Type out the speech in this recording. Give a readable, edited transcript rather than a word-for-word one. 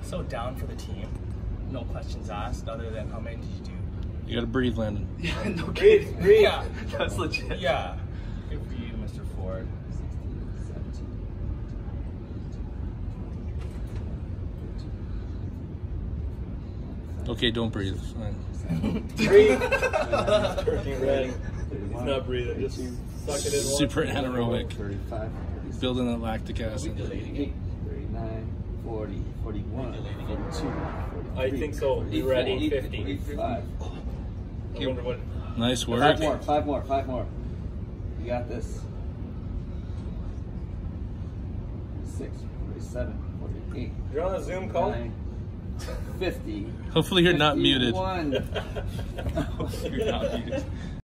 so down for the team. No questions asked other than how many did you do? You gotta breathe, Landon. Yeah, no kidding. Breathe. Yeah. That's legit. Yeah. Good for you, Mr. Ford. 16, 17. Okay, don't breathe. Fine. Breathe. Turning red. He's not breathing. Just suck it in. Super anaerobic. 35. Building that lactic acid. 38, 39, 40, 41, 42, I think so. You were at 850. 45. I wonder what. Nice work. Five more. You got this. 46, 47, 48. You're on a Zoom call? 50. Hopefully you're not muted. 51. You're not muted.